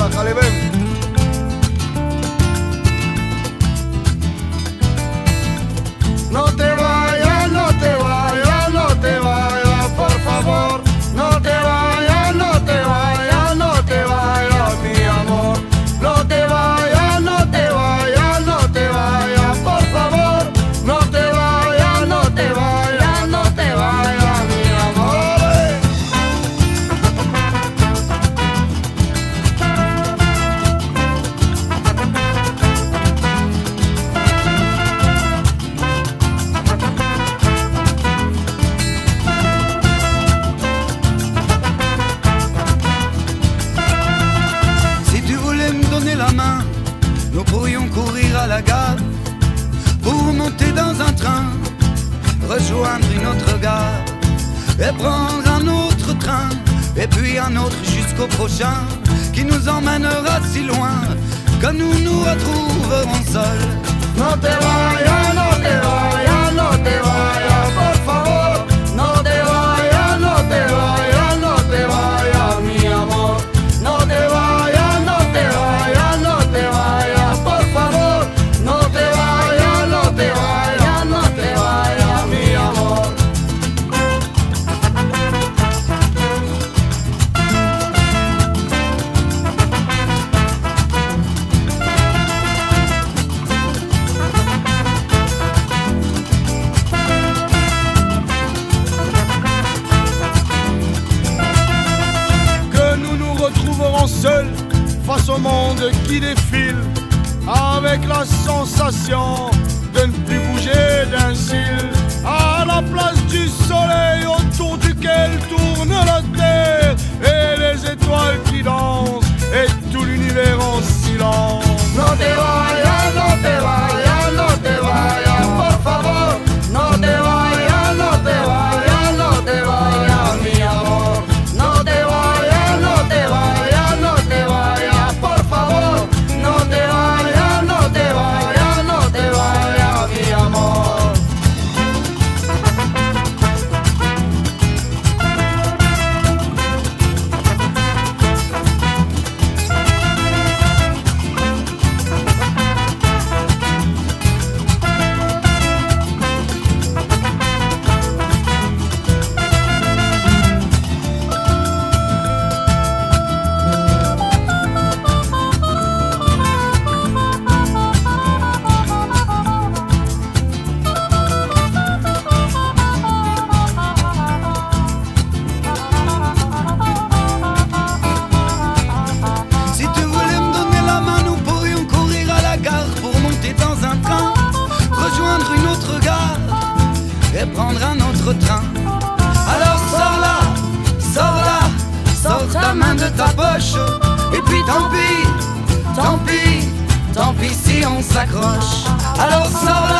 Ájale, ven. No te vayas, no te vayas, no te vayas, por favor. No te vayas, no te vayas, no te vayas, mi amor. No te vayas, no te vayas, no te vayas, por favor. No te vayas, no te vayas, no te vayas, mi amor. Si tu voulais me donner la main, nous pourrions courir à la gare pour monter dans un train, rejoindre une autre gare et prendre un autre train, et puis un autre jusqu'au prochain qui nous emmènera si loin que nous nous retrouverons seuls. No te vayas, no te vayas, no te vayas, por favor. No te vayas, no te vayas, no te vayas, mi amor. No te vayas, no te vayas, no te vayas, por favor. No te vayas, no te vayas, no te vayas, mi amor. Que nous nous retrouverons seuls face au monde qui défile, avec la sensation de ne plus bouger d'un cil, à la place du soleil autour duquel tourne la terre, et les étoiles qui dansent, et tout l'univers en silence. No te vayas, no te vayas, no te vayas, por favor. No te vayas, no te vayas, no te vayas, mi amor. No te vayas, no te vayas, no te vayas, por favor. No te vayas, no te vayas, no te vayas, mi amor. Si tu voulais me donner la main, nous pourrions courir à la gare pour monter dans un train, rejoindre une autre gare et prendre un autre train. Alors sors là, sors là, sors ta main de ta poche, et puis tant pis, tant pis, tant pis si on s'accroche. Alors sors là,